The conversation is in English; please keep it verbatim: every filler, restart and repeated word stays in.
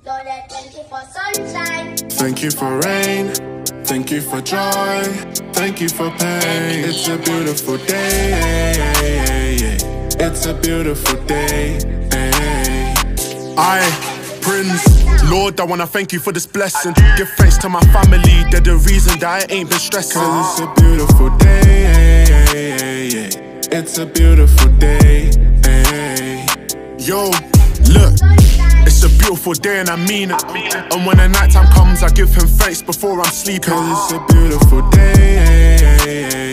Thank you for sunshine. Thank you for rain. Thank you for joy. Thank you for pain. It's a beautiful day. It's a beautiful day. I, Prince, Lord, I wanna thank you for this blessing. Give thanks to my family, they're the reason that I ain't been stressing. Cause it's a beautiful day. It's a beautiful day. Yo, look, it's a beautiful day and I mean it. And when the night time comes, I give him thanks before I'm sleeping. Cause it's a beautiful day.